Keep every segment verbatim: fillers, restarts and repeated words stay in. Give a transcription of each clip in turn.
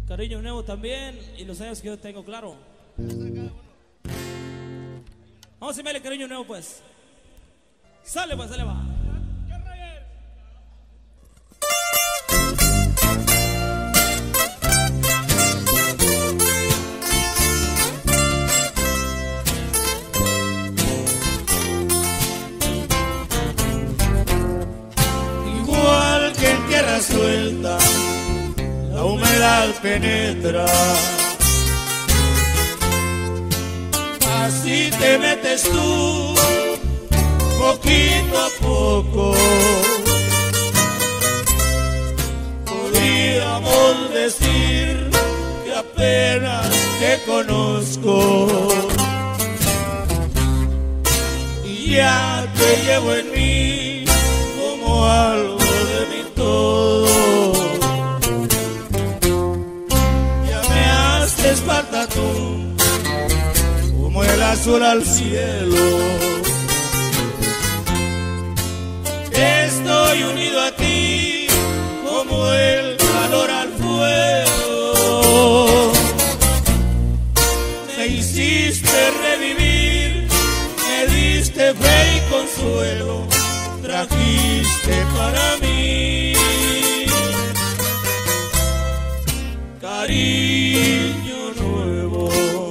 Cariño nuevo también y los años que yo tengo, claro. Vamos a enviarle cariño nuevo, pues. Sale, pues, sale, va. Igual que en tierra suelta, la humedad penetra. Así te metes tú, poquito a poco. Podríamos decir que apenas te conozco y ya te llevo en mí como algo de mi todo. Ya me haces falta tú, como el azul al cielo. Estoy unido a ti como el calor al fuego. Me hiciste revivir, me diste fe y consuelo, trajiste para mí cariño nuevo.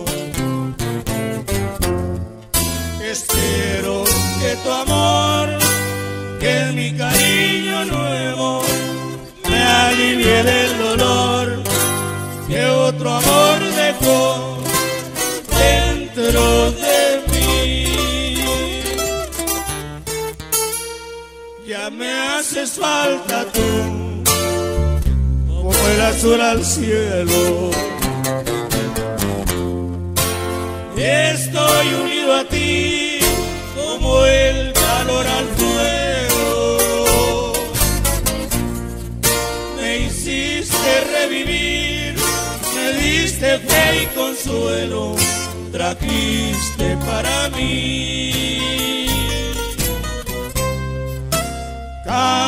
Espero que tu amor, que mi cariño nuevo me alivie del dolor que otro amor dejó dentro de mí. Ya me haces falta tú, como el azul al cielo. Estoy unido a ti como el calor al fuego. Me hiciste revivir, me diste fe y consuelo, trajiste para mí